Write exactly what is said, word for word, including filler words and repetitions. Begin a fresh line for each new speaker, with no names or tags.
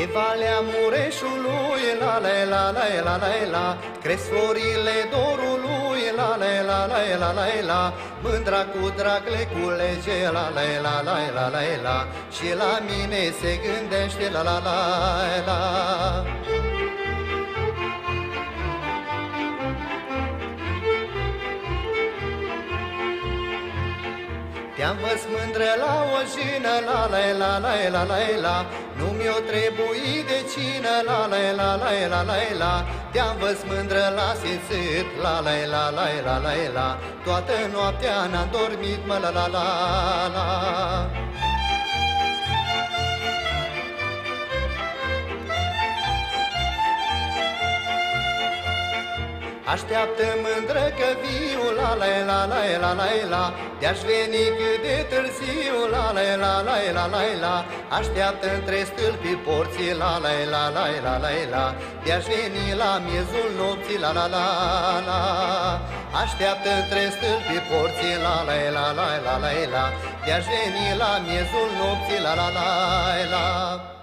Pe Valea Mureșului, la la la la la la la, cresc florile dorului, la la la la la la la, mândra cu drag le culege, la la la la la la la, și la mine se gândește, la la la la. Te-am văzut mândră la o jină, la la la la la la la, nu mi-o trebuie de cină, la la la la la la la, te-am văzut mândră la simțit, la la la la la la la, toată noaptea n-am dormit, mă, la la la la. Așteaptă mândră că viu, la la la la la la la, de-aș veni cât de târziu, la la la la la la la, așteaptă între stâlpii porții, la la la la la la la, de-aș veni la miezul nopții, la la la la, așteaptă între stâlpii porții, la la la la la la la, de-aș veni la miezul nopții, la la la la.